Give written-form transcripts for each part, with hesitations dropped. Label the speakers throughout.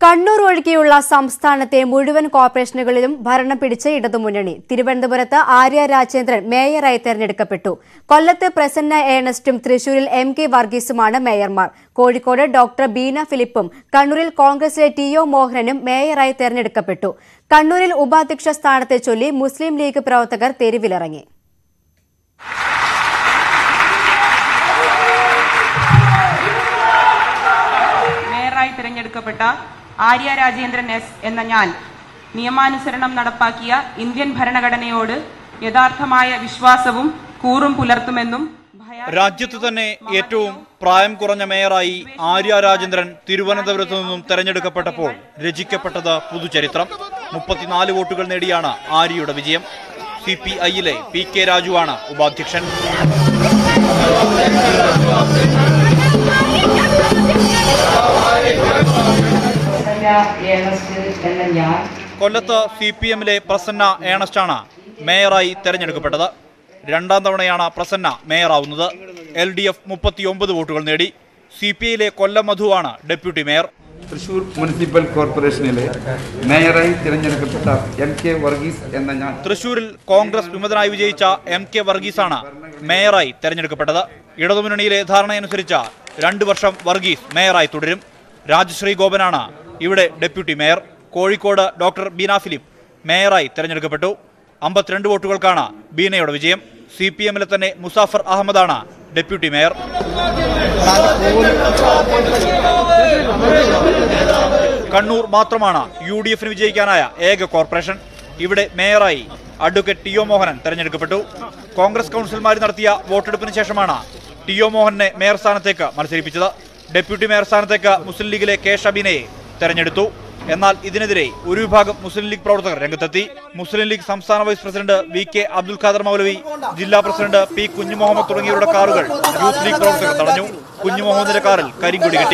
Speaker 1: കണ്ണൂർ ഒഴികെയുള്ള സംസ്ഥാനത്തെ മുഴുവൻ കോർപ്പറേഷനുകളിലും ഭരണം പിടിച്ച ഇടതുമുന്നണി. തിരുവനന്തപുരത്ത് ആര്യ രാജേന്ദ്രൻ മേയറായി തെരഞ്ഞെടുക്കപ്പെട്ടു. കൊല്ലത്ത് പ്രസന്ന ഏണസ്റ്റും തൃശൂരിൽ MK വർഗീസുമാണ് മേയർമാർ. കോഴിക്കോട് ഡോക്ടർ ബീന ഫിലിപ്പും കണ്ണൂരിൽ കോൺഗ്രസിലെ TO മോഹനനും മേയറായി തെരഞ്ഞെടുക്കപ്പെട്ടു. കണ്ണൂരിൽ ഉപാധ്യക്ഷ സ്ഥാനത്തെ ചൊല്ലി മുസ്ലിം ലീഗ് പ്രവർത്തകർ തെരുവിലിറങ്ങി.
Speaker 2: മേയറായി തെരഞ്ഞെടുക്കപ്പെട്ട ആര്യ രാജേന്ദ്രൻ എസ് എന്ന ഞാൻ നിയമാനുസരണം നടപ്പാക്കിയ ഇന്ത്യൻ ഭരണഘടനയോട് യഥാർത്ഥമായ വിശ്വാസവും കൂറും പുലർത്തുമെന്നും
Speaker 3: രാജ്യത്ത് തന്നെ ഏറ്റവും പ്രായം കുറഞ്ഞ മേയറായി ആര്യ രാജേന്ദ്രൻ തിരുവനന്തപുരത്തു നിന്നും തെരഞ്ഞെടുക്കപ്പെട്ടപ്പോൾ രചിക്കപ്പെട്ടത് പുതുചരിത്രം. 34 വോട്ടുകൾ നേടിയാണ് ആര്യയുടെ വിജയം. CPI-യിലെ PK രാജുവാണ് ഉപാധ്യക്ഷൻ. കൊല്ലത്ത് CPM-ലെ പ്രസന്ന ഏണസ്റ്റാണ് മേയറായി തെരഞ്ഞെടുക്കപ്പെട്ടത്. രണ്ടാം തവണയാണ് പ്രസന്ന മേയറാവുന്നത്. LDF 39 വോട്ടുകൾ നേടി. CPI-ലെ കൊല്ലം മധുവാണ് ഡെപ്യൂട്ടി മേയർ.
Speaker 4: തൃശൂർ മുനിസിപ്പൽ കോർപ്പറേഷനിലെ മേയറായി തിരഞ്ഞെടുക്കപ്പെട്ട MK വർഗീസ് എന്ന ഞാൻ
Speaker 3: തൃശൂരിൽ കോൺഗ്രസ് വിമതനായി വിജയിച്ച MK വർഗീസാണ് മേയറായി തെരഞ്ഞെടുക്കപ്പെട്ടത്. ഇടതുമുന്നണിയിലെ ധാരണയനുസരിച്ച് 2 വർഷം വർഗീസ് മേയറായി തുടരും. രാജശ്രീ ഗോപനാണ് ഇവിടെ deputy mayor. Kozhikode doctor Beena Philip മേയറായി തെരഞ്ഞെടുക്കപ്പെട്ടു. 52 വോട്ടുകൾക്കാണ് ബീനയുടെ വിജയം. CPM-ലെ തന്നെ മുസാഫർ അഹമ്മദാണ് ഡെപ്യൂട്ടി മേയർ. കണ്ണൂർ മാത്രമാണ് UDF-ന് വിജയിക്കാനായ ഏക കോർപ്പറേഷൻ. ഇവിടെ മേയറായി അഡ്വക്കേറ്റ് TO മോഹനൻ തെരഞ്ഞെടുക്കപ്പെട്ടു. കോൺഗ്രസ് കൗൺസിലർമാർ നടത്തിയ വോട്ടെടുപ്പിന് ശേഷമാണ് TO മോഹനെ മേയർ സ്ഥാനത്തേക്ക് മത്സരിപ്പിച്ചത്. ഡെപ്യൂട്ടി മേയർ സ്ഥാനത്തേക്ക് മുസ്ലിം ലീഗിലെ K ഷബീനയെ തെരഞ്ഞെടുത്തു. എന്നാൽ ഇതിനെതിരെ ഒരു വിഭാഗം മുസ്ലിം ലീഗ് പ്രവർത്തകർ രംഗത്തെത്തി. മുസ്ലിം ലീഗ് സംസ്ഥാന vice president VK Abdul Khader Moulavi, ജില്ലാ പ്രസിഡന്റ് P കുഞ്ഞുമുഹമ്മദ് തുടങ്ങിയവരുടെ കാറുകൾ യൂത്ത് ലീഗ് പ്രവർത്തകർ തടഞ്ഞു. കുഞ്ഞുമുഹമ്മദിന്റെ കാറിൽ കരിങ്കൊടി കെട്ടി.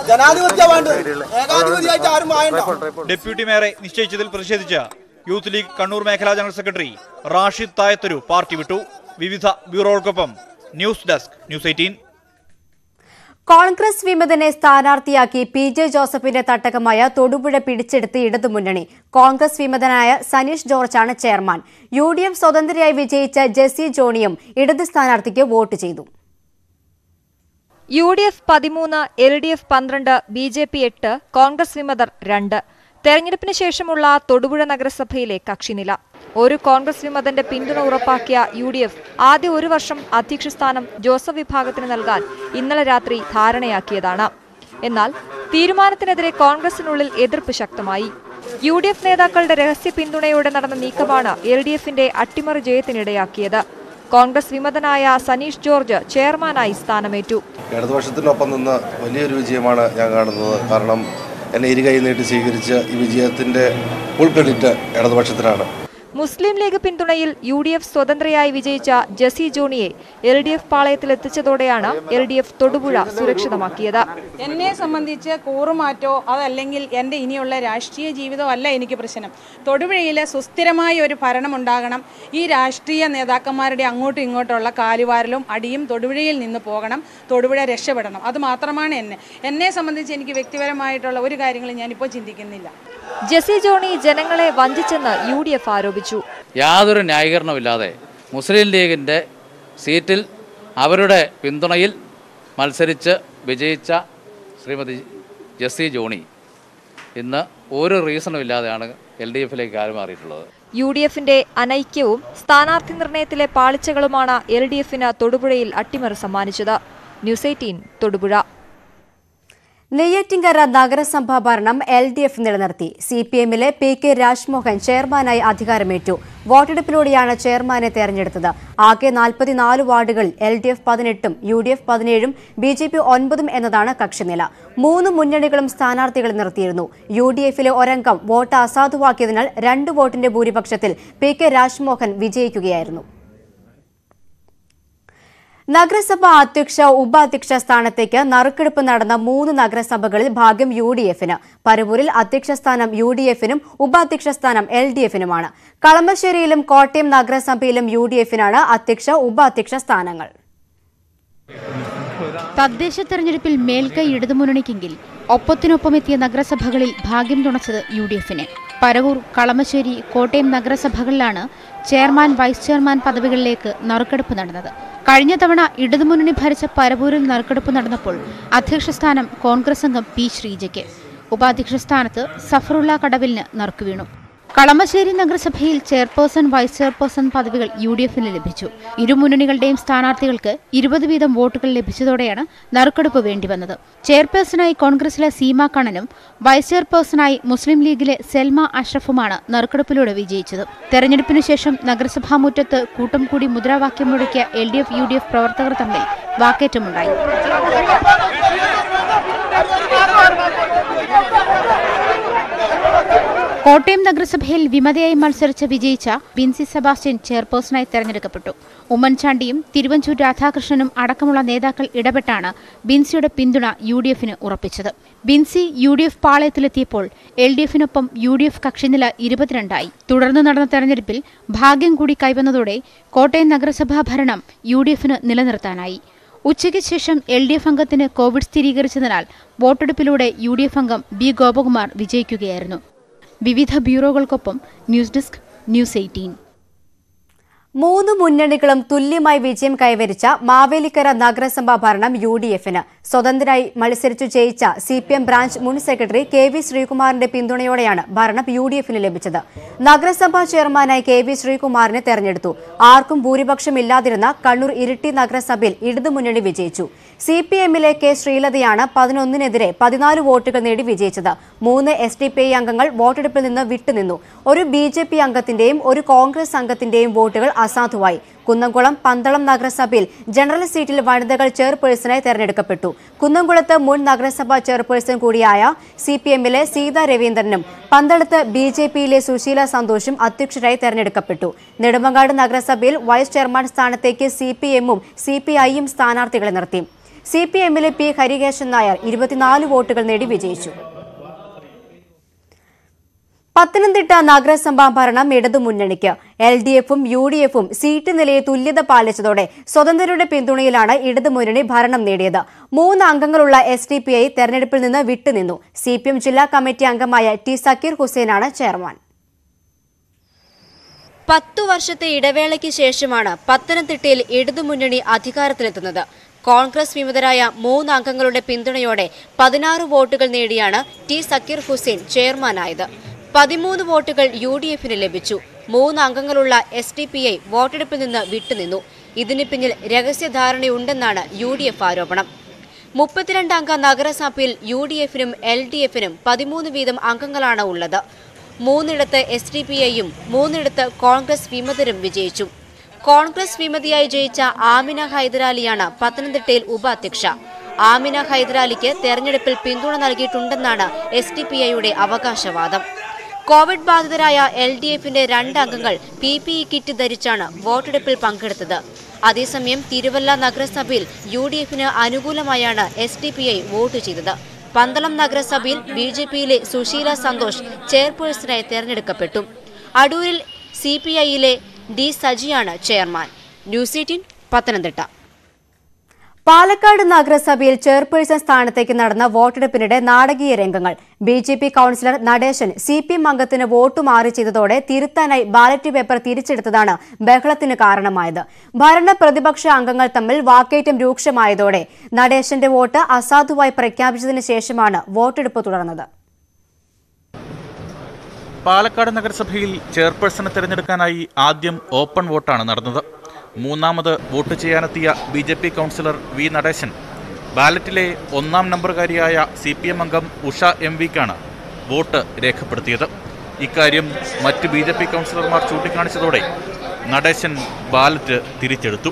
Speaker 3: ഡെപ്യൂട്ടി മേയറെ നിശ്ചയിച്ചതിൽ പ്രതിഷേധിച്ച് യൂത്ത് ലീഗ് കണ്ണൂർ മേഖലാ ജനറൽ സെക്രട്ടറി റാഷിദ് തായത്തൊരു പാർട്ടി വിട്ടു. വിവിധ ബ്യൂറോകൾക്കൊപ്പം ന്യൂസ് ഡെസ്ക് ന്യൂസ് 18.
Speaker 1: കോൺഗ്രസ് വിമതനെ സ്ഥാനാർത്ഥിയാക്കി PJ ജോസഫിന്റെ തട്ടകമായ തൊടുപുഴ പിടിച്ചെടുത്ത് ഇടതുമുന്നണി. കോൺഗ്രസ് വിമതനായ സനീഷ് ജോർജാണ് ചെയർമാൻ. UDF സ്വതന്ത്രയായി വിജയിച്ച ജെസി ജോണിയും ഇടത് സ്ഥാനാർത്ഥിക്ക് വോട്ട് ചെയ്തു.
Speaker 5: UDF 13, LDF 12, BJP 8, കോൺഗ്രസ് വിമതർ 2. തെരഞ്ഞെടുപ്പിന് ശേഷമുള്ള തൊടുപുഴ നഗരസഭയിലെ കക്ഷിനില. ഒരു കോൺഗ്രസ് വിമതന്റെ പിന്തുണ ഉറപ്പാക്കിയ UDF ആദ്യ 1 വർഷം അധ്യക്ഷസ്ഥാനം ജോസഫ് വിഭാഗത്തിന് നൽകാൻ ഇന്നലെ രാത്രി ധാരണയാക്കിയതാണ്. എന്നാൽ തീരുമാനത്തിനെതിരെ കോൺഗ്രസിനുള്ളിൽ എതിർപ്പ് ശക്തമായി. UDF നേതാക്കളുടെ രഹസ്യ പിന്തുണയോടെ നടന്ന നീക്കമാണ് LDF-ന്റെ അട്ടിമറി ജയത്തിനിടയാക്കിയത്. കോൺഗ്രസ് വിമതനായ സനീഷ് ജോർജ് ചെയർമാനായി സ്ഥാനമേറ്റു.
Speaker 6: ഇടതുപക്ഷത്തിനൊപ്പം നിന്ന് വലിയൊരു വിജയമാണ് ഞാൻ കാണുന്നത്. കാരണം എന്നെ ഇരുകൈ നീട്ടി സ്വീകരിച്ച് ഈ വിജയത്തിന്റെ ഫുൾ ക്രെഡിറ്റ് ഇടതുപക്ഷത്തിനാണ്.
Speaker 5: മുസ്ലിം ലീഗ് പിന്തുണയിൽ UDF സ്വതന്ത്രയായി വിജയിച്ച ജെസി ജോണിയെ LDF പാളയത്തിലെത്തിച്ചതോടെയാണ് LDF തൊടുപുഴ സുരക്ഷിതമാക്കിയത്.
Speaker 2: എന്നെ സംബന്ധിച്ച് കൂറുമാറ്റോ അതല്ലെങ്കിൽ എൻ്റെ ഇനിയുള്ള രാഷ്ട്രീയ ജീവിതമോ അല്ല എനിക്ക് പ്രശ്നം. തൊടുപുഴയിൽ സുസ്ഥിരമായ ഒരു ഭരണം ഉണ്ടാകണം. ഈ രാഷ്ട്രീയ നേതാക്കന്മാരുടെ അങ്ങോട്ടും ഇങ്ങോട്ടുള്ള കാലുവാരലും അടിയും തൊടുപുഴയിൽ നിന്ന് പോകണം. തൊടുപുഴ രക്ഷപ്പെടണം. അത് മാത്രമാണ് എന്നെ സംബന്ധിച്ച് എനിക്ക് വ്യക്തിപരമായിട്ടുള്ള ഒരു കാര്യങ്ങളും ഞാനിപ്പോൾ ചിന്തിക്കുന്നില്ല.
Speaker 5: ജെസി ജോണി ജനങ്ങളെ വഞ്ചിച്ചെന്ന് UDF ആരോപിച്ചു.
Speaker 7: യാതൊരു ന്യായീകരണമില്ലാതെ മുസ്ലിം ലീഗിൻ്റെ സീറ്റിൽ അവരുടെ പിന്തുണയിൽ മത്സരിച്ച് വിജയിച്ച ശ്രീമതി ജെസി ജോണി ഇന്ന് ഒരു റീസണും ഇല്ലാതെയാണ് LDF-ലേക്ക് കാലുമാറിയിട്ടുള്ളത്.
Speaker 5: UDF-ന്റെ അനൈക്യവും സ്ഥാനാർത്ഥി നിർണയത്തിലെ പാളിച്ചകളുമാണ് LDF-ന് തൊടുപുഴയിൽ അട്ടിമറി സമ്മാനിച്ചത്. ന്യൂസ് 18 തൊടുപുഴ.
Speaker 1: നെയ്യാറ്റിൻകര നഗരസഭാ ഭരണം LDF നിലനിർത്തി. CPM-ലെ PK രാജ്മോഹൻ ചെയർമാനായി അധികാരമേറ്റു. വോട്ടെടുപ്പിലൂടെയാണ് ചെയർമാനെ തെരഞ്ഞെടുത്തത്. ആകെ 44 വാർഡുകളിൽ LDF 18, UDF 17, BJP 9 എന്നതാണ് കക്ഷിനില. 3 മുന്നണികളും സ്ഥാനാർത്ഥികളെ നിർത്തിയിരുന്നു. UDF-ലെ ഒരംഗം വോട്ട് അസാധുവാക്കിയതിനാൽ 2 വോട്ടിന്റെ ഭൂരിപക്ഷത്തിൽ PK രാജ്മോഹൻ വിജയിക്കുകയായിരുന്നു. നഗരസഭാ അധ്യക്ഷ ഉപാധ്യക്ഷ സ്ഥാനത്തേക്ക് നറുക്കെടുപ്പ് നടന്ന 3 നഗരസഭകളിൽ ഭാഗ്യം UDF-ന്. പരവൂരിൽ അധ്യക്ഷ സ്ഥാനം UDF-നും ഉപാധ്യക്ഷ സ്ഥാനം LDF-നുമാണ്. കളമശ്ശേരിയിലും കോട്ടയം നഗരസഭയിലും UDF-നാണ് അധ്യക്ഷ ഉപാധ്യക്ഷ സ്ഥാനങ്ങൾ.
Speaker 8: തദ്ദേശ തെരഞ്ഞെടുപ്പിൽ മേൽക്കൈ ഇടതുമുന്നണിക്കെങ്കിൽ ഒപ്പത്തിനൊപ്പമെത്തിയ നഗരസഭകളിൽ ഭാഗ്യം തുണച്ചത് UDF-ന്. പരവൂർ, കളമശ്ശേരി, കോട്ടയം നഗരസഭകളിലാണ് ചെയർമാൻ, വൈസ് ചെയർമാൻ പദവികളിലേക്ക് നറുക്കെടുപ്പ് നടന്നത്. കഴിഞ്ഞ തവണ ഇടതുമുന്നണി ഭരിച്ച പരവൂരിൽ നറുക്കെടുപ്പ് നടന്നപ്പോൾ അധ്യക്ഷസ്ഥാനം കോൺഗ്രസ് അംഗം P. ശ്രീജയ്ക്ക്, ഉപാധ്യക്ഷ സ്ഥാനത്ത് സഫറുള്ള കടവിലിന് നറുക്കുവീണു. കളമശ്ശേരി നഗരസഭയിൽ ചെയർപേഴ്സൺ, വൈസ് ചെയർപേഴ്സൺ പദവികൾ UDF-ന് ലഭിച്ചു. ഇരുമുന്നണികളുടെയും സ്ഥാനാർത്ഥികൾക്ക് 20 വീതം വോട്ടുകൾ ലഭിച്ചതോടെയാണ് നറുക്കെടുപ്പ് വേണ്ടിവന്നത്. ചെയർപേഴ്സണായി കോൺഗ്രസിലെ സീമ കണ്ണനും വൈസ് ചെയർപേഴ്സണായി മുസ്ലിം ലീഗിലെ സെൽമ അഷ്റഫുമാണ് നറുക്കെടുപ്പിലൂടെ വിജയിച്ചത്. തെരഞ്ഞെടുപ്പിനു ശേഷം നഗരസഭാ മുറ്റത്ത് കൂട്ടം കൂടി മുദ്രാവാക്യം മുഴക്കിയ LDF, UDF പ്രവർത്തകർ തമ്മിൽ വാക്കേറ്റമുണ്ടായി. കോട്ടയം നഗരസഭയിൽ വിമതയായി മത്സരിച്ച് വിജയിച്ച ബിൻസി സെബാസ്റ്റ്യൻ ചെയർപേഴ്സണായി തെരഞ്ഞെടുക്കപ്പെട്ടു. ഉമ്മൻചാണ്ടിയും തിരുവഞ്ചൂർ രാധാകൃഷ്ണനും അടക്കമുള്ള നേതാക്കൾ ഇടപെട്ടാണ് ബിൻസിയുടെ പിന്തുണ UDF-ന് ഉറപ്പിച്ചത്. Binsi UDF പാളയത്തിലെത്തിയപ്പോൾ LDF-നൊപ്പം UDF കക്ഷിനില 22ആയി. തുടർന്ന് നടന്ന തെരഞ്ഞെടുപ്പിൽ ഭാഗ്യം കൂടി കൈവന്നതോടെ കോട്ടയം നഗരസഭാ ഭരണം UDF-ന് നിലനിർത്താനായി. ഉച്ചയ്ക്ക് ശേഷം LDF അംഗത്തിന് കോവിഡ് സ്ഥിരീകരിച്ചതിനാൽ വോട്ടെടുപ്പിലൂടെ UDF അംഗം B. ഗോപകുമാർ വിജയിക്കുകയായിരുന്നു. വിവിധ ബ്യൂറോകൾക്കൊപ്പം ന്യൂസ് ഡെസ്ക്, News 18.
Speaker 1: 3 മുന്നണികളും തുല്യമായി വിജയം കൈവരിച്ച മാവേലിക്കര നഗരസഭാ ഭരണം UDF-ന്. സ്വതന്ത്രരായി മത്സരിച്ചു ജയിച്ച CPM ബ്രാഞ്ച് മുൻ സെക്രട്ടറി KV ശ്രീകുമാറിന്റെ പിന്തുണയോടെയാണ് ഭരണം UDF-ന് ലഭിച്ചത്. നഗരസഭാ ചെയർമാനായി KV ശ്രീകുമാറിനെ തെരഞ്ഞെടുത്തു. ആർക്കും ഭൂരിപക്ഷമില്ലാതിരുന്ന കണ്ണൂർ ഇരിട്ടി നഗരസഭയിൽ ഇടതുമുന്നണി വിജയിച്ചു. CPM-ലെ K. ശ്രീലതയാണ് 11-നെതിരെ 14 വോട്ടുകൾ നേടി വിജയിച്ചത്. 3 SDPI അംഗങ്ങൾ വോട്ടെടുപ്പിൽ നിന്ന് വിട്ടുനിന്നു. ഒരു BJP അംഗത്തിന്റെയും ഒരു കോൺഗ്രസ് അംഗത്തിന്റെയും വോട്ടുകൾ അസാധുവായി. കുന്നംകുളം, പന്തളം നഗരസഭയിൽ ജനറൽ സീറ്റിൽ വനിതകൾ ചെയർപേഴ്സണായി തെരഞ്ഞെടുക്കപ്പെട്ടു. കുന്നംകുളത്ത് മുൻ നഗരസഭാ ചെയർപേഴ്സൺ കൂടിയായ CPM-ലെ സീതാ രവീന്ദ്രനും പന്തളത്ത് BJP-യിലെ സുശീല സന്തോഷും അധ്യക്ഷരായി തെരഞ്ഞെടുക്കപ്പെട്ടു. നെടുമങ്ങാട് നഗരസഭയിൽ വൈസ് ചെയർമാൻ സ്ഥാനത്തേക്ക് CPM-ഉം CPI-യും സ്ഥാനാർത്ഥികളെ നിർത്തി. CPM-ലെ P. ഹരികേശൻ നായർ 24 വോട്ടുകൾ നേടി വിജയിച്ചു. പത്തനംതിട്ട നഗരസഭാ ഭരണം ഇടതുമുന്നണിക്ക്. LDF-ഉം UDF-ഉം സീറ്റ് നിലയിൽ തുല്യത പാലിച്ചതോടെ സ്വതന്ത്രരുടെ പിന്തുണയിലാണ് ഇടതുമുന്നണി ഭരണം നേടിയത്. 3 അംഗങ്ങളുള്ള SDPI തെരഞ്ഞെടുപ്പിൽ നിന്ന് വിട്ടുനിന്നു. CPM ജില്ലാ കമ്മിറ്റി അംഗമായ T. സക്കീർ ഹുസൈനാണ് ചെയർമാൻ. 10 വർഷത്തെ ഇടവേളയ്ക്ക് ശേഷമാണ് പത്തനംതിട്ടയിൽ ഇടതുമുന്നണി അധികാരത്തിലെത്തുന്നത്. കോൺഗ്രസ് വിമതരായ 3 അംഗങ്ങളുടെ പിന്തുണയോടെ 16 വോട്ടുകൾ നേടിയാണ് T. സക്കീർ ഹുസൈൻ ചെയർമാനായത്. 13 വോട്ടുകൾ UDF-ന് ലഭിച്ചു. 3 അംഗങ്ങളുള്ള SDPI വോട്ടെടുപ്പിൽ നിന്ന് വിട്ടുനിന്നു. ഇതിന് പിന്നിൽ രഹസ്യധാരണയുണ്ടെന്നാണ് UDF ആരോപണം. 32 അംഗ നഗരസഭയിൽ UDF-നും LDF-നും 13 വീതം അംഗങ്ങളാണ് ഉള്ളത്. 3 SDPI-യും 3 കോൺഗ്രസ് വിമതരും വിജയിച്ചു. കോൺഗ്രസ് വിമതിയായി ജയിച്ച ആമിന ഹൈദരാലിയാണ് പത്തനംതിട്ടയിൽ ഉപാധ്യക്ഷ. ആമിന ഹൈദരാലിക്ക് തെരഞ്ഞെടുപ്പിൽ പിന്തുണ നൽകിയിട്ടുണ്ടെന്നാണ് SDPI-യുടെ അവകാശവാദം. കോവിഡ് ബാധിതരായ LDF-ന്റെ 2 അംഗങ്ങൾ PPE കിറ്റ് ധരിച്ചാണ് വോട്ടെടുപ്പിൽ പങ്കെടുത്തത്. അതേസമയം തിരുവല്ല നഗരസഭയിൽ UDF-ന് അനുകൂലമായാണ് SDPI വോട്ട് ചെയ്തത്. പന്തളം നഗരസഭയിൽ BJP-യിലെ സുശീല സന്തോഷ് ചെയർപേഴ്സണായി തെരഞ്ഞെടുക്കപ്പെട്ടു. അടൂരിൽ CPI-യിലെ D. സജിയാണ് ചെയർമാൻ. News 18 പത്തനംതിട്ട. പാലക്കാട് നഗരസഭയിൽ ചെയർപേഴ്സൺ സ്ഥാനത്തേക്ക് നടന്ന വോട്ടെടുപ്പിനിടെ നാടകീയ രംഗങ്ങൾ. BJP കൌൺസിലർ നടേശൻ CPM അംഗത്തിന് വോട്ട് മാറി ചെയ്തതോടെ തിരുത്താനായി ബാലറ്റ് പേപ്പർ തിരിച്ചെടുത്തതാണ് ബഹളത്തിന് കാരണമായത്. ഭരണ പ്രതിപക്ഷ അംഗങ്ങൾ തമ്മിൽ വാക്കേറ്റം രൂക്ഷമായതോടെ നടേശന്റെ വോട്ട് അസാധുവായി പ്രഖ്യാപിച്ചതിന് ശേഷമാണ് വോട്ടെടുപ്പ് തുടർന്നത്.
Speaker 9: പാലക്കാട് നഗരസഭയിൽ ചെയർപേഴ്സണെ തെരഞ്ഞെടുക്കാനായി ആദ്യം ഓപ്പൺ വോട്ടാണ് നടന്നത്. 3ാമത് വോട്ട് ചെയ്യാനെത്തിയ BJP കൗൺസിലർ V. നടേശൻ ബാലറ്റിലെ 1ാം നമ്പറുകാരിയായ CPM അംഗം ഉഷ MV-ക്കാണ് വോട്ട് രേഖപ്പെടുത്തിയത്. ഇക്കാര്യം മറ്റ് BJP കൗൺസിലർമാർ ചൂണ്ടിക്കാണിച്ചതോടെ നടേശൻ ബാലറ്റ് തിരിച്ചെടുത്തു.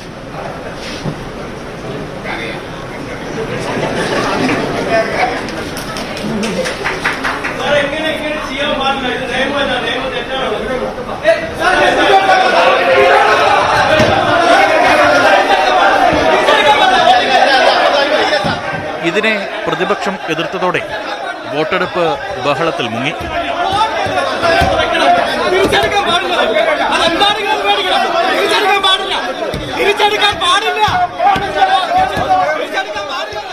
Speaker 9: ഇതിനെ പ്രതിപക്ഷം എതിർത്തതോടെ വോട്ടെടുപ്പ് ബഹളത്തിൽ മുങ്ങി.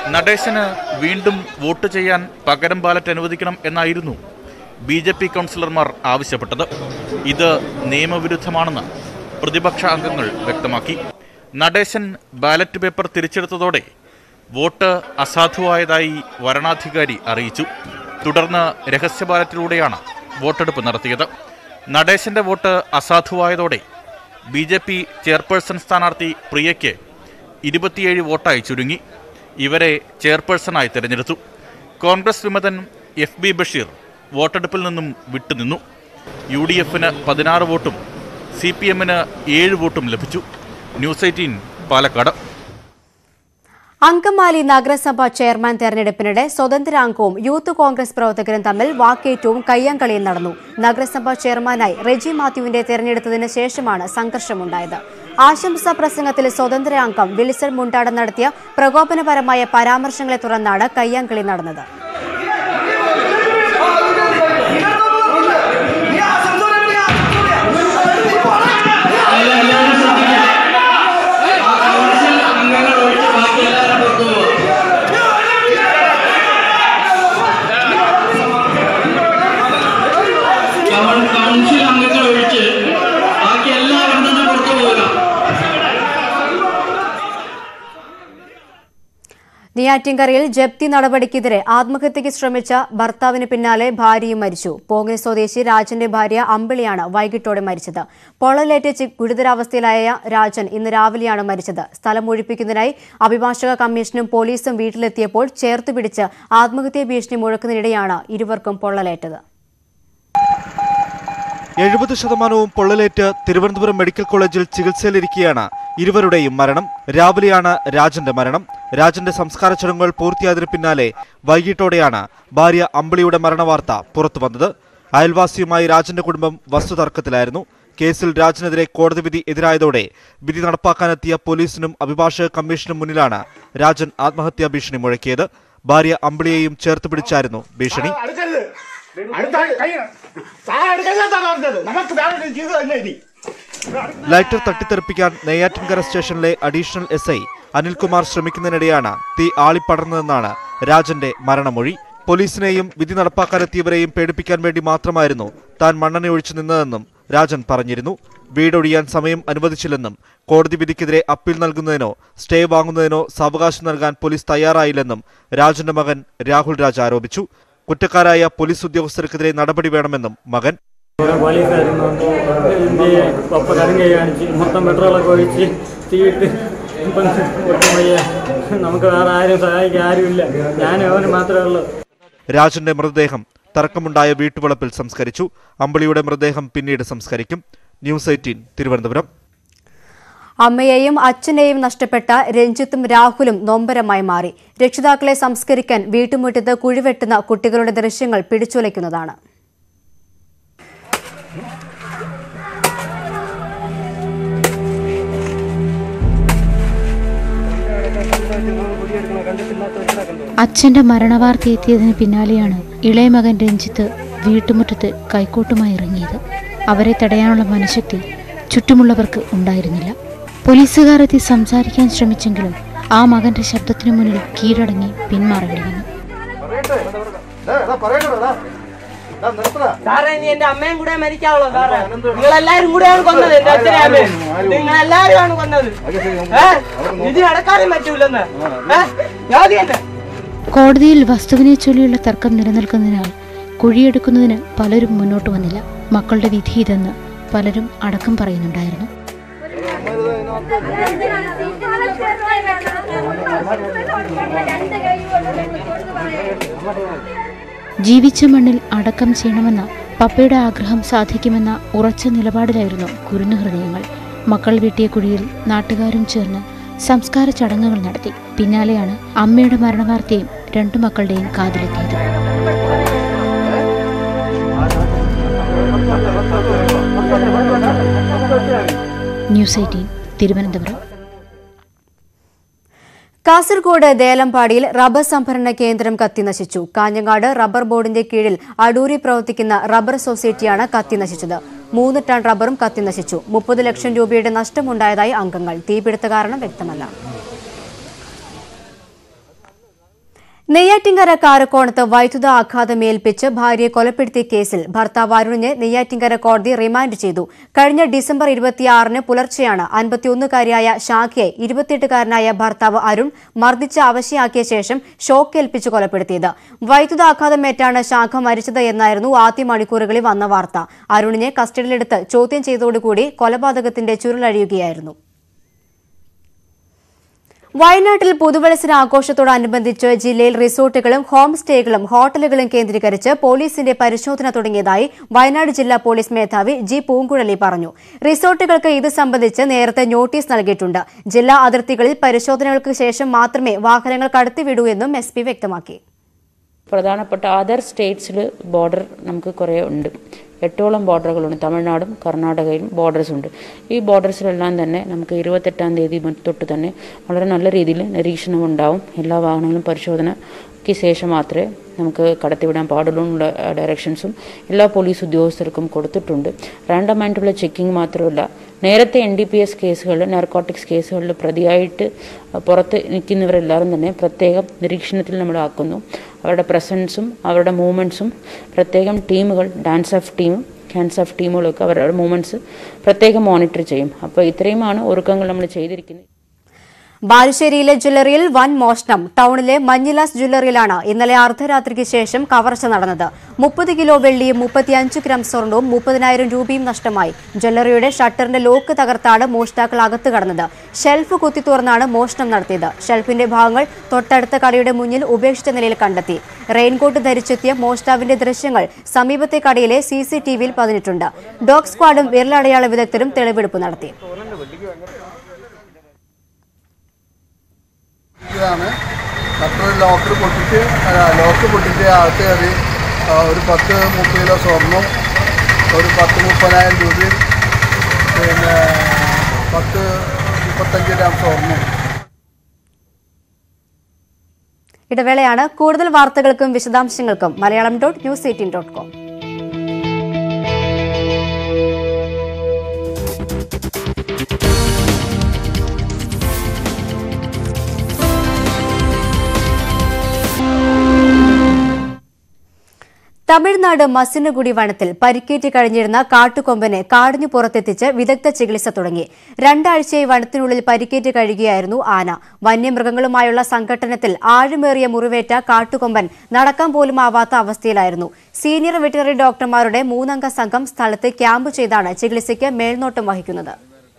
Speaker 9: നടേശന് വീണ്ടും വോട്ട് ചെയ്യാൻ പകരം ബാലറ്റ് അനുവദിക്കണം എന്നായിരുന്നു BJP കൗൺസിലർമാർ ആവശ്യപ്പെട്ടത്. ഇത് നിയമവിരുദ്ധമാണെന്ന് പ്രതിപക്ഷ അംഗങ്ങൾ വ്യക്തമാക്കി. നടേശൻ ബാലറ്റ് പേപ്പർ തിരിച്ചെടുത്തതോടെ വോട്ട് അസാധുവായതായി വരണാധികാരി അറിയിച്ചു. തുടർന്ന് രഹസ്യ ബാലറ്റിലൂടെയാണ് വോട്ടെടുപ്പ് നടത്തിയത്. നടേശന്റെ വോട്ട് അസാധുവായതോടെ BJP ചെയർപേഴ്സൺ സ്ഥാനാർത്ഥി പ്രിയയ്ക്ക് 27 വോട്ടായി ചുരുങ്ങി. ഇവരെ ചെയർപേഴ്സണായി തിരഞ്ഞെടുത്തു. കോൺഗ്രസ് വിമതൻ FB ബഷീർ വോട്ടെടുപ്പിൽ നിന്നും വിട്ടുനിന്നു. UDFന് 16 വോട്ടും CPMന് 7 വോട്ടും ലഭിച്ചു. ന്യൂസ് 18 പാലക്കാട്.
Speaker 1: അങ്കമാലി നഗരസഭാ ചെയർമാൻ തെരഞ്ഞെടുപ്പിനിടെ സ്വതന്ത്രാംഗവും യൂത്ത് കോൺഗ്രസ് പ്രവർത്തകരും തമ്മിൽ വാക്കേറ്റവും കയ്യാങ്കളിയും നടന്നു. നഗരസഭാ ചെയർമാനായി റെജി മാത്യുവിന്റെ തെരഞ്ഞെടുത്തതിന് ശേഷമാണ് സംഘർഷമുണ്ടായത്. ആശംസാ പ്രസംഗത്തിൽ സ്വതന്ത്രാംഗം വിൽസൺ മുണ്ടാടൻ നടത്തിയ പ്രകോപനപരമായ പരാമർശങ്ങളെ തുടർന്നാണ് കയ്യാങ്കളി നടന്നത്. നെയ്യാറ്റിൻകരയിൽ ജപ്തി നടപടിക്കെതിരെ ആത്മഹത്യയ്ക്ക് ശ്രമിച്ച ഭർത്താവിന് പിന്നാലെ ഭാര്യയും മരിച്ചു. പോങ്ങൽ സ്വദേശി രാജന്റെ ഭാര്യ അമ്പിളിയാണ് വൈകിട്ടോടെ മരിച്ചത്. പൊള്ളലേറ്റ് ഗുരുതരാവസ്ഥയിലായ രാജൻ ഇന്ന് രാവിലെയാണ് മരിച്ചത്. സ്ഥലം ഒഴിപ്പിക്കുന്നതിനായി അഭിഭാഷക കമ്മീഷനും പോലീസും വീട്ടിലെത്തിയപ്പോൾ ചേർത്തുപിടിച്ച് ആത്മഹത്യാ ഭീഷണി മുഴക്കുന്നതിനിടെയാണ് ഇരുവർക്കും പൊള്ളലേറ്റത്.
Speaker 10: 70% പൊള്ളലേറ്റ് തിരുവനന്തപുരം മെഡിക്കൽ കോളേജിൽ ചികിത്സയിലിരിക്കെയാണ് ഇരുവരുടെയും മരണം. രാവിലെയാണ് രാജന്റെ മരണം. രാജന്റെ സംസ്കാര ചടങ്ങുകൾ പൂർത്തിയായതിനു പിന്നാലെ വൈകിട്ടോടെയാണ് ഭാര്യ അമ്പിളിയുടെ മരണവാർത്ത പുറത്തുവന്നത്. അയൽവാസിയുമായി രാജന്റെ കുടുംബം വസ്തുതർക്കത്തിലായിരുന്നു. കേസിൽ രാജനെതിരെ കോടതി വിധി എതിരായതോടെ വിധി നടപ്പാക്കാനെത്തിയ പോലീസിനും അഭിഭാഷക കമ്മീഷനും മുന്നിലാണ് രാജൻ ആത്മഹത്യാ ഭീഷണി മുഴക്കിയത്. ഭാര്യ അമ്പിളിയെയും ചേർത്ത് പിടിച്ചായിരുന്നു ഭീഷണി. ലൈറ്റർ തട്ടിത്തെറിപ്പിക്കാൻ നെയ്യാറ്റിൻകര സ്റ്റേഷനിലെ അഡീഷണൽ SI അനിൽകുമാർ ശ്രമിക്കുന്നതിനിടെയാണ് തീ ആളിപ്പടർന്നതെന്നാണ് രാജന്റെ മരണമൊഴി. പോലീസിനെയും വിധി നടപ്പാക്കാനെത്തിയവരെയും പേടിപ്പിക്കാൻ വേണ്ടി മാത്രമായിരുന്നു താൻ മണ്ണെണ്ണയൊഴിച്ചു നിന്നതെന്നും രാജൻ പറഞ്ഞിരുന്നു. വീടൊഴിയാൻ സമയം അനുവദിച്ചില്ലെന്നും കോടതി വിധിക്കെതിരെ അപ്പീൽ നൽകുന്നതിനോ സ്റ്റേ വാങ്ങുന്നതിനോ സാവകാശം നൽകാൻ പോലീസ് തയ്യാറായില്ലെന്നും രാജന്റെ മകൻ രാഹുൽ രാജ് ആരോപിച്ചു. കുറ്റക്കാരായ പോലീസ് ഉദ്യോഗസ്ഥർക്കെതിരെ നടപടി വേണമെന്നും മകൻ.
Speaker 11: മൊത്തം പെട്രോളൊക്കെ ഒഴിച്ച് തീയിട്ട് നമുക്ക് വേറെ ആരും സഹായിക്കാൻ ആരുമില്ല. ഞാൻ അവന് മാത്രമേ ഉള്ളൂ.
Speaker 10: രാജന്റെ മൃതദേഹം തർക്കമുണ്ടായ വീട്ടുവളപ്പിൽ സംസ്കരിച്ചു. അമ്പിളിയുടെ മൃതദേഹം പിന്നീട് സംസ്കരിക്കും. ന്യൂസ് 18 തിരുവനന്തപുരം.
Speaker 1: അമ്മയെയും അച്ഛനെയും നഷ്ടപ്പെട്ട രഞ്ജിത്തും രാഹുലും നൊമ്പരമായി മാറി. രക്ഷിതാക്കളെ സംസ്കരിക്കാൻ വീട്ടുമുറ്റത്ത് കുഴിവെട്ടുന്ന കുട്ടികളുടെ ദൃശ്യങ്ങൾ പിടിച്ചുലയ്ക്കുന്നതാണ്.
Speaker 8: അച്ഛന്റെ മരണവാർത്ത എത്തിയതിന് പിന്നാലെയാണ് ഇളയ മകൻ രഞ്ജിത്ത് വീട്ടുമുറ്റത്ത് കൈക്കോട്ടുമായി ഇറങ്ങിയത്. അവരെ തടയാനുള്ള മനഃശക്തി ചുറ്റുമുള്ളവർക്ക് ഉണ്ടായിരുന്നില്ല. പോലീസുകാർ എത്തി സംസാരിക്കാൻ ശ്രമിച്ചെങ്കിലും ആ മകന്റെ ശബ്ദത്തിനു മുന്നിൽ കീഴടങ്ങി പിന്മാറേണ്ടി വന്നു.
Speaker 12: എന്റെ അമ്മയും കൂടെ മരിക്കാവുള്ളൂ. നിങ്ങളെല്ലാരും കൂടെയാണ് കൊന്നത്. എന്റെ അച്ഛനെ അമ്മയും നിങ്ങളെല്ലാരും കൊന്നത്. ഇത് നടക്കാനും പറ്റൂലെന്ന്.
Speaker 8: കോടതിയിൽ വസ്തുവിനെ ചൊല്ലിയുള്ള തർക്കം നിലനിൽക്കുന്നതിനാൽ കുഴിയെടുക്കുന്നതിന് പലരും മുന്നോട്ട് വന്നില്ല. മക്കളുടെ വിധി ഇതെന്ന് പലരും അടക്കം പറയുന്നുണ്ടായിരുന്നു. ജീവിച്ച മണ്ണിൽ അടക്കം ചെയ്യണമെന്ന പപ്പയുടെ ആഗ്രഹം സാധിക്കുമെന്ന ഉറച്ച നിലപാടിലായിരുന്നു കുരുന്നു ഹൃദയങ്ങൾ. മക്കൾ വെട്ടിയ കുഴിയിൽ നാട്ടുകാരും ചേർന്ന് സംസ്കാര ചടങ്ങുകൾ നടത്തി. പിന്നാലെയാണ് അമ്മയുടെ മരണവാർത്തയും രണ്ടു മക്കളുടെയും കാതിലെത്തിയത്. ന്യൂസ് 18 തിരുവനന്തപുരം.
Speaker 1: കാസർഗോഡ് ദേലമ്പാടിയിൽ റബ്ബർ സംഭരണ കേന്ദ്രം കത്തിനശിച്ചു. കാഞ്ഞങ്ങാട് റബ്ബർ ബോർഡിന്റെ കീഴിൽ അടൂരി പ്രവർത്തിക്കുന്ന റബ്ബർ സൊസൈറ്റിയാണ് കത്തിനശിച്ചത്. 3 ടൺ റബ്ബറും കത്തിനശിച്ചു. 30 ലക്ഷം രൂപയുടെ നഷ്ടമുണ്ടായതായി അംഗങ്ങൾ. തീപിടുത്ത കാരണം വ്യക്തമല്ല. നെയ്യാറ്റിൻകര കാരക്കോണത്ത് വൈദ്യുത ആഘാതമേൽപ്പിച്ച് ഭാര്യയെ കൊലപ്പെടുത്തിയ കേസിൽ ഭർത്താവ് അരുണിനെ നെയ്യാറ്റിൻകര കോടതി റിമാൻഡ് ചെയ്തു. കഴിഞ്ഞ ഡിസംബർ 26-ന് പുലർച്ചെയാണ് 51-കാരിയായ ഷാഖയെ 28-കാരനായ ഭർത്താവ് അരുൺ മർദ്ദിച്ച് അവശയാക്കിയ ശേഷം ഷോക്കേൽപ്പിച്ച് കൊലപ്പെടുത്തിയത്. വൈദ്യുതാഘാതമേറ്റാണ് ഷാഖ മരിച്ചത് എന്നായിരുന്നു ആദ്യ മണിക്കൂറുകളിൽ വന്ന വാർത്ത. അരുണിനെ കസ്റ്റഡിയിലെടുത്ത് ചോദ്യം ചെയ്തതോടുകൂടി കൊലപാതകത്തിന്റെ ചുരുളഴിയുകയായിരുന്നു. വയനാട്ടിൽ പുതുവത്സര ആഘോഷത്തോടനുബന്ധിച്ച് ജില്ലയിൽ റിസോർട്ടുകളും ഹോം സ്റ്റേകളും ഹോട്ടലുകളും കേന്ദ്രീകരിച്ച് പോലീസിന്റെ പരിശോധന തുടങ്ങിയതായി വയനാട് ജില്ലാ പോലീസ് മേധാവി ജി പൂങ്കുഴലി പറഞ്ഞു. റിസോർട്ടുകൾക്ക് ഇത് സംബന്ധിച്ച് നേരത്തെ നോട്ടീസ് നൽകിയിട്ടുണ്ട്. ജില്ലാ അതിർത്തികളിൽ പരിശോധനകൾക്ക് ശേഷം മാത്രമേ വാഹനങ്ങൾ കടത്തിവിടൂ എന്നും SP വ്യക്തമാക്കി.
Speaker 13: പ്രധാനപ്പെട്ട അതർ സ്റ്റേറ്റ്സിൽ ബോർഡർ നമുക്ക് കുറേ ഉണ്ട്. 8ഓളം ബോർഡറുകളുണ്ട്. തമിഴ്നാടും കർണാടകയിലും ബോർഡേഴ്സ് ഉണ്ട്. ഈ ബോർഡേഴ്സിലെല്ലാം തന്നെ നമുക്ക് 28-ാം തീയതി തൊട്ട് തന്നെ വളരെ നല്ല രീതിയിൽ നിരീക്ഷണം ഉണ്ടാവും. എല്ലാ വാഹനങ്ങളും പരിശോധനയ്ക്ക് ശേഷം മാത്രമേ നമുക്ക് കടത്തിവിടാൻ പാടുള്ള ഡയറക്ഷൻസും എല്ലാ പോലീസ് ഉദ്യോഗസ്ഥർക്കും കൊടുത്തിട്ടുണ്ട്. റാൻഡമായിട്ടുള്ള ചെക്കിംഗ് മാത്രമല്ല, നേരത്തെ NDPS കേസുകളിൽ നാർക്കോട്ടിക്സ് കേസുകളിൽ പ്രതിയായിട്ട് പുറത്ത് നിൽക്കുന്നവരെല്ലാവരും തന്നെ പ്രത്യേകം നിരീക്ഷണത്തിൽ നമ്മളാക്കുന്നു. അവരുടെ പ്രസൻസും അവരുടെ മൂവ്മെൻറ്റ്സും പ്രത്യേകം ടീമുകൾ, ഡാൻസ് ഓഫ് ടീമും ക്യാൻസ് ഓഫ് ടീമുകളൊക്കെ അവരുടെ മൂവ്മെൻറ്റ്സ് പ്രത്യേകം മോണിറ്റർ ചെയ്യും. അപ്പോൾ ഇത്രയുമാണ് ഒരുക്കങ്ങൾ നമ്മൾ ചെയ്തിരിക്കുന്നത്.
Speaker 1: ബാലുശ്ശേരിയിലെ ജ്വല്ലറിയിൽ വൻ മോഷണം. ടൗണിലെ മഞ്ഞിലാസ് ജ്വല്ലറിയിലാണ് ഇന്നലെ അർദ്ധരാത്രിക്ക് ശേഷം കവർച്ച നടന്നത്. 30 കിലോ വെള്ളിയും 35 ഗ്രാം സ്വർണവും 30,000 രൂപയും നഷ്ടമായി. ജ്വല്ലറിയുടെ ഷട്ടറിന്റെ ലോക്ക് തകർത്താണ് മോഷ്ടാക്കൾ അകത്ത് കടന്നത്. ഷെൽഫ് കുത്തി തുറന്നാണ് മോഷണം നടത്തിയത്. ഷെൽഫിന്റെ ഭാഗങ്ങൾ തൊട്ടടുത്ത കടയുടെ മുന്നിൽ ഉപേക്ഷിച്ച നിലയിൽ കണ്ടെത്തി. റെയിൻകോട്ട് ധരിച്ചെത്തിയ മോഷ്ടാവിന്റെ ദൃശ്യങ്ങൾ സമീപത്തെ കടയിലെ CCTVയിൽ പതിഞ്ഞിട്ടുണ്ട്. ഡോഗ് സ്ക്വാഡും വിരലടയാള വിദഗ്ധരും തെളിവെടുപ്പ് നടത്തി.
Speaker 14: ലോക്ക് പൊട്ടിച്ച് അകത്ത് കയറി ഒരു 10-30 കിലോ സ്വർണ്ണവും ഒരു 10-30,000 രൂപയും പിന്നെ 10-35 ഗ്രാം സ്വർണ്ണവും.
Speaker 1: ഇടവേളയാണ്. കൂടുതൽ വാർത്തകൾക്കും വിശദാംശങ്ങൾക്കും malayalam.news18.com. തമിഴ്നാട് മസിനഗുഡി വനത്തിൽ പരിക്കേറ്റ് കഴിഞ്ഞിരുന്ന കാട്ടുകൊമ്പനെ കാടിനു പുറത്തെത്തിച്ച് വിദഗ്ധ ചികിത്സ തുടങ്ങി. 2 ആഴ്ചയായി വനത്തിനുള്ളിൽ പരിക്കേറ്റ് കഴിയുകയായിരുന്നു ആന. വന്യമൃഗങ്ങളുമായുള്ള സംഘട്ടനത്തിൽ ആഴമേറിയ മുറിവേറ്റ കാട്ടുകൊമ്പൻ നടക്കാൻ പോലും ആവാത്ത അവസ്ഥയിലായിരുന്നു. സീനിയർ വെറ്ററിനറി ഡോക്ടർമാരുടെ 3-അംഗ സംഘം സ്ഥലത്ത് ക്യാമ്പ് ചെയ്താണ് ചികിത്സയ്ക്ക് മേൽനോട്ടം വഹിക്കുന്നത്.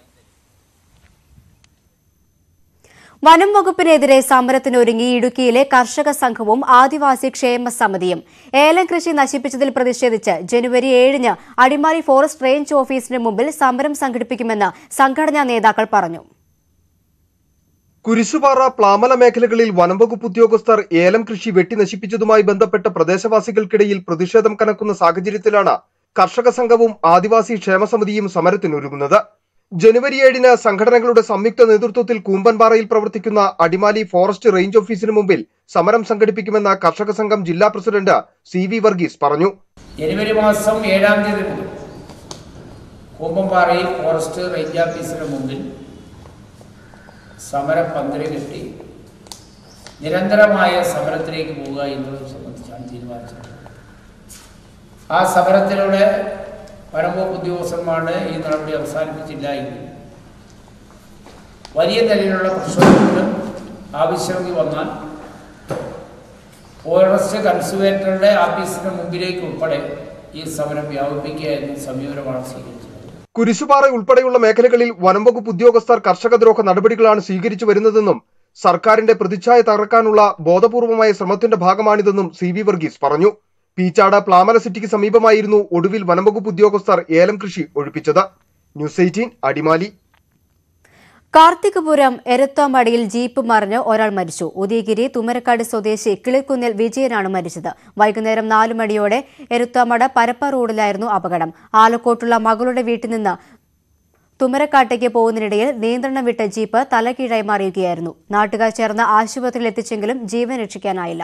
Speaker 1: വനം വകുപ്പിനെതിരെ സമരത്തിനൊരുങ്ങി ഇടുക്കിയിലെ കർഷക സംഘവും ആദിവാസി ക്ഷേമ സമിതിയും. ഏലം കൃഷി നശിപ്പിച്ചതിൽ പ്രതിഷേധിച്ച് ജനുവരി 7-ന് അടിമാലി ഫോറസ്റ്റ് റേഞ്ച് ഓഫീസിന് മുമ്പിൽ സമരം സംഘടിപ്പിക്കുമെന്ന് സംഘടനാ നേതാക്കൾ പറഞ്ഞു.
Speaker 15: കുരിശുപാറ, പ്ലാമല മേഖലകളിൽ വനംവകുപ്പ് ഉദ്യോഗസ്ഥർ ഏലം കൃഷി വെട്ടി നശിപ്പിച്ചതുമായി ബന്ധപ്പെട്ട പ്രദേശവാസികൾക്കിടയിൽ പ്രതിഷേധം കനക്കുന്ന സാഹചര്യത്തിലാണ് കർഷക സംഘവും ആദിവാസി ക്ഷേമ സമിതിയും സമരത്തിനൊരുങ്ങുന്നത്. ജനുവരി 7-ന് സംഘടനകളുടെ സംയുക്ത നേതൃത്വത്തിൽ കൂമ്പൻപാറയിൽ പ്രവർത്തിക്കുന്ന അടിമാലി ഫോറസ്റ്റ് റേഞ്ച് ഓഫീസിന് മുമ്പിൽ സമരം സംഘടിപ്പിക്കുമെന്ന് കർഷക സംഘം ജില്ലാ പ്രസിഡന്റ് CV വർഗീസ് പറഞ്ഞു.
Speaker 16: ജനുവരി മാസം 7-ാം തീയതി മുതൽ കൂമ്പൻപാറയിൽ ഫോറസ്റ്റ് റേഞ്ച് ഓഫീസിന് മുമ്പിൽ സമരം പന്തല് കെട്ടി നിരന്തരമായ സമരത്തിലേക്ക് പോവുക എന്നുള്ളത് സംബന്ധിച്ചാണ് തീരുമാനിച്ചത്. ആ സമരത്തിലൂടെ വനംവകുപ്പ് ഉദ്യോഗസ്ഥന്മാരുടെ ഈ നടപടി അവസാനിപ്പിച്ചില്ല എങ്കിൽ വലിയ നിലയിലുള്ള പ്രക്ഷോഭത്തിനും ആവശ്യമെങ്കിൽ വന്നാൽ ഫോറസ്റ്റ് കൺസർവേറ്ററുടെ ഓഫീസിന് മുമ്പിലേക്ക് ഉൾപ്പെടെ ഈ സമരം വ്യാപിപ്പിക്കുക എന്ന സമീപനമാണ് സ്വീകരിച്ചത്.
Speaker 15: കുരിശുപാറ ഉൾപ്പെടെയുള്ള മേഖലകളിൽ വനംവകുപ്പ് ഉദ്യോഗസ്ഥർ കർഷകദ്രോഹ നടപടികളാണ് സ്വീകരിച്ചു വരുന്നതെന്നും സർക്കാരിന്റെ പ്രതിച്ഛായ തകർക്കാനുള്ള ബോധപൂർവമായ ശ്രമത്തിന്റെ ഭാഗമാണിതെന്നും CV വർഗീസ് പറഞ്ഞു. പീച്ചാട്, പ്ലാമല സിറ്റിക്ക് സമീപമായിരുന്നു ഒടുവിൽ വനംവകുപ്പ് ഉദ്യോഗസ്ഥർ ഏലം കൃഷി ഒഴിപ്പിച്ചത്. ന്യൂസ് 18 അടിമാലി.
Speaker 1: കാർത്തികപുരം എരത്താമടിയിൽ ജീപ്പ് മറിഞ്ഞ് ഒരാൾ മരിച്ചു. ഉദയഗിരി തുമരക്കാട് സ്വദേശി കിളിക്കുന്നിൽ വിജയനാണ് മരിച്ചത്. വൈകുന്നേരം 4 മണിയോടെ എരത്താമട പരപ്പ റോഡിലായിരുന്നു അപകടം. ആലക്കോട്ടുള്ള മകളുടെ വീട്ടിൽ നിന്ന് തുമരക്കാട്ടേക്ക് പോകുന്നതിനിടയിൽ നിയന്ത്രണം വിട്ട ജീപ്പ് തലകീഴായി മറിയുകയായിരുന്നു. നാട്ടുകാർ ചേർന്ന് ആശുപത്രിയിൽ എത്തിച്ചെങ്കിലും ജീവൻ രക്ഷിക്കാനായില്ല.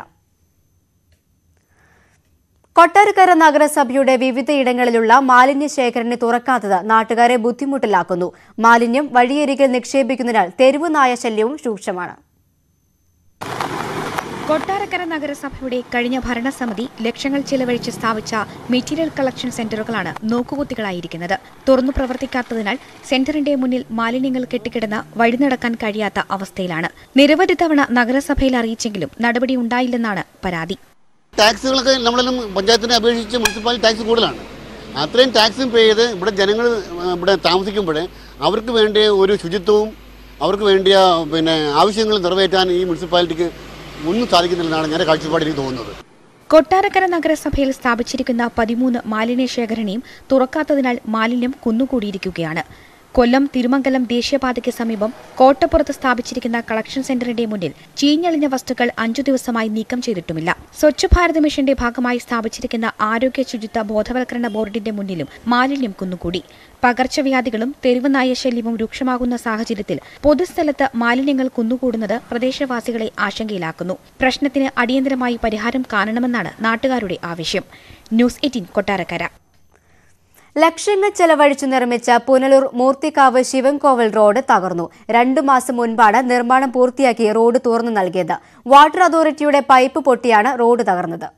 Speaker 1: കൊട്ടാരക്കര നഗരസഭയുടെ വിവിധയിടങ്ങളിലുള്ള മാലിന്യ ശേഖരണി തുറക്കാത്തത് നാട്ടുകാരെ ബുദ്ധിമുട്ടിലാക്കുന്നു. മാലിന്യം വഴിയരികിൽ നിക്ഷേപിക്കുന്നതിനാൽ തെരുവ് നായ ശല്യവും രൂക്ഷമാണ്.
Speaker 17: കൊട്ടാരക്കര നഗരസഭയുടെ കഴിഞ്ഞ ഭരണസമിതി ലക്ഷങ്ങൾ ചെലവഴിച്ച് സ്ഥാപിച്ച മെറ്റീരിയൽ കളക്ഷൻ സെന്ററുകളാണ് നോക്കുകുത്തികളായിരിക്കുന്നത്. തുറന്നു പ്രവർത്തിക്കാത്തതിനാൽ സെന്ററിന്റെ മുന്നിൽ മാലിന്യങ്ങൾ കെട്ടിക്കിടന്ന് വഴി നടക്കാൻ കഴിയാത്ത അവസ്ഥയിലാണ്. നിരവധി തവണ നഗരസഭയിൽ അറിയിച്ചെങ്കിലും നടപടി ഉണ്ടായില്ലെന്നാണ് പരാതി.
Speaker 18: ടാക്സുകളൊക്കെ നമ്മളെല്ലാം പഞ്ചായത്തിനെ അപേക്ഷിച്ച് മുനിസിപ്പാലിറ്റി ടാക്സ് കൂടുതലാണ്. അത്രയും ടാക്സും പേ ചെയ്ത് ഇവിടെ ജനങ്ങൾ ഇവിടെ താമസിക്കുമ്പോൾ അവർക്ക് വേണ്ടിയ ഒരു ശുചിത്വവും അവർക്ക് വേണ്ടിയ ആവശ്യങ്ങൾ നിറവേറ്റാൻ ഈ മുനിസിപ്പാലിറ്റിക്ക് ഒന്നും സാധിക്കുന്നില്ലെന്നാണ് ഞാൻ കാഴ്ചപ്പാട് എനിക്ക് തോന്നുന്നത്.
Speaker 17: കൊട്ടാരക്കര നഗരസഭയിൽ സ്ഥാപിച്ചിരിക്കുന്ന 13 മാലിന്യ ശേഖരണിയും തുറക്കാത്തതിനാൽ മാലിന്യം കുന്നുകൂടിയിരിക്കുകയാണ്. കൊല്ലം തിരുമംഗലം ദേശീയപാതയ്ക്ക് സമീപം കോട്ടപ്പുറത്ത് സ്ഥാപിച്ചിരിക്കുന്ന കളക്ഷൻ സെന്ററിന്റെ മുന്നിൽ ചീഞ്ഞളിഞ്ഞ വസ്തുക്കൾ 5 ദിവസമായി നീക്കം ചെയ്തിട്ടുമില്ല. സ്വച്ഛ് ഭാരത് മിഷന്റെ ഭാഗമായി സ്ഥാപിച്ചിരിക്കുന്ന ആരോഗ്യ ശുചിത്വ ബോധവൽക്കരണ ബോർഡിന്റെ മുന്നിലും മാലിന്യം കുന്നുകൂടി. പകർച്ചവ്യാധികളും തെരുവ് നായ ശല്യവും രൂക്ഷമാകുന്ന സാഹചര്യത്തിൽ പൊതുസ്ഥലത്ത് മാലിന്യങ്ങൾ കുന്നുകൂടുന്നത് പ്രദേശവാസികളെ ആശങ്കയിലാക്കുന്നു. പ്രശ്നത്തിന് അടിയന്തരമായി പരിഹാരം കാണണമെന്നാണ് നാട്ടുകാരുടെ ആവശ്യം. ന്യൂസ് 18 കൊട്ടാരക്കര.
Speaker 1: ലക്ഷങ്ങൾ ചെലവഴിച്ചു നിർമ്മിച്ച പുനലൂർ മൂർത്തിക്കാവ് ശിവൻകോവിൽ റോഡ് തകർന്നു. 2 മാസം മുൻപാണ് നിർമ്മാണം പൂർത്തിയാക്കി റോഡ് തുറന്നു നൽകിയത്. വാട്ടർ അതോറിറ്റിയുടെ പൈപ്പ് പൊട്ടിയാണ് റോഡ് തകർന്നത്.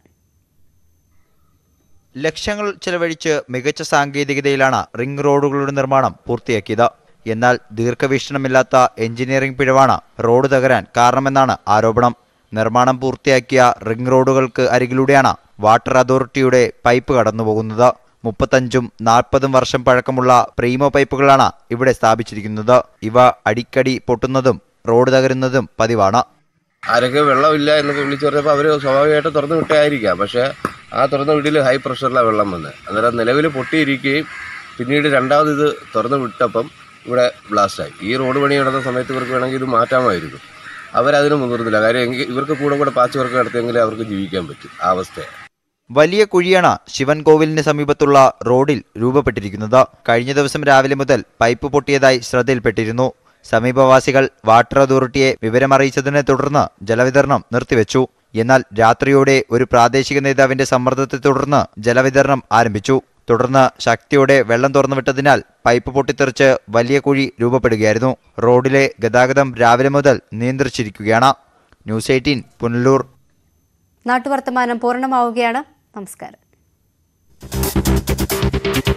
Speaker 19: ലക്ഷങ്ങൾ ചെലവഴിച്ച് മികച്ച സാങ്കേതികതയിലാണ് റിംഗ് റോഡുകളുടെ നിർമ്മാണം പൂർത്തിയാക്കിയത്. എന്നാൽ ദീർഘവീക്ഷണമില്ലാത്ത എഞ്ചിനീയറിംഗ് പിഴവാണ് റോഡ് തകരാൻ കാരണമെന്നാണ് ആരോപണം. നിർമ്മാണം പൂർത്തിയാക്കിയ റിംഗ് റോഡുകൾക്ക് അരികിലൂടെയാണ് വാട്ടർ അതോറിറ്റിയുടെ പൈപ്പ് കടന്നുപോകുന്നത്. 35ഉം 40ഉം വർഷം പഴക്കമുള്ള പ്രീമോ പൈപ്പുകളാണ് ഇവിടെ സ്ഥാപിച്ചിരിക്കുന്നത്. ഇവ അടിക്കടി പൊട്ടുന്നതും റോഡ് തകരുന്നതും പതിവാണ്.
Speaker 6: ആരൊക്കെ വെള്ളമില്ല എന്നൊക്കെ വിളിച്ചു പറഞ്ഞപ്പോൾ അവർ സ്വാഭാവികമായിട്ട് തുറന്നു വിട്ടായിരിക്കാം. പക്ഷേ ആ തുറന്ന വീട്ടിൽ ഹൈ പ്രഷറിലാണ് വെള്ളം വന്നത്. അന്നേരം നിലവിൽ പൊട്ടിയിരിക്കുകയും പിന്നീട് രണ്ടാമത് ഇത് തുറന്നു വിട്ടപ്പം ഇവിടെ ബ്ലാസ്റ്റായി. ഈ റോഡ് പണി നടന്ന സമയത്ത് ഇവർക്ക് വേണമെങ്കിൽ ഇത് മാറ്റാമായിരുന്നു. അവരതിന് മുതിർന്നില്ല. കാര്യം ഇവർക്ക് കൂടെ പാച്ച് വർക്ക് നടത്തിയെങ്കിലേ അവർക്ക് ജീവിക്കാൻ പറ്റും. ആ അവസ്ഥയാണ്.
Speaker 19: വലിയ കുഴിയാണ് ശിവൻകോവിലിന് സമീപത്തുള്ള റോഡിൽ രൂപപ്പെട്ടിരിക്കുന്നത്. കഴിഞ്ഞ ദിവസം രാവിലെ മുതൽ പൈപ്പ് പൊട്ടിയതായി ശ്രദ്ധയിൽപ്പെട്ടിരുന്നു. സമീപവാസികൾ വാട്ടർ അതോറിറ്റിയെ വിവരമറിയിച്ചതിനെ തുടർന്ന് ജലവിതരണം നിർത്തിവെച്ചു. എന്നാൽ രാത്രിയോടെ ഒരു പ്രാദേശിക നേതാവിന്റെ സമ്മർദ്ദത്തെ തുടർന്ന് ജലവിതരണം ആരംഭിച്ചു. തുടർന്ന് ശക്തിയോടെ വെള്ളം തുറന്നുവിട്ടതിനാൽ പൈപ്പ് പൊട്ടിത്തെറിച്ച് വലിയ കുഴി രൂപപ്പെടുകയായിരുന്നു. റോഡിലെ ഗതാഗതം രാവിലെ മുതൽ നിയന്ത്രിച്ചിരിക്കുകയാണ്. ന്യൂസ് 18 പുനലൂർ.
Speaker 1: നാട്ടുവർത്തമാനം പൂർണ്ണമാവുകയാണ്. നമസ്കാരം.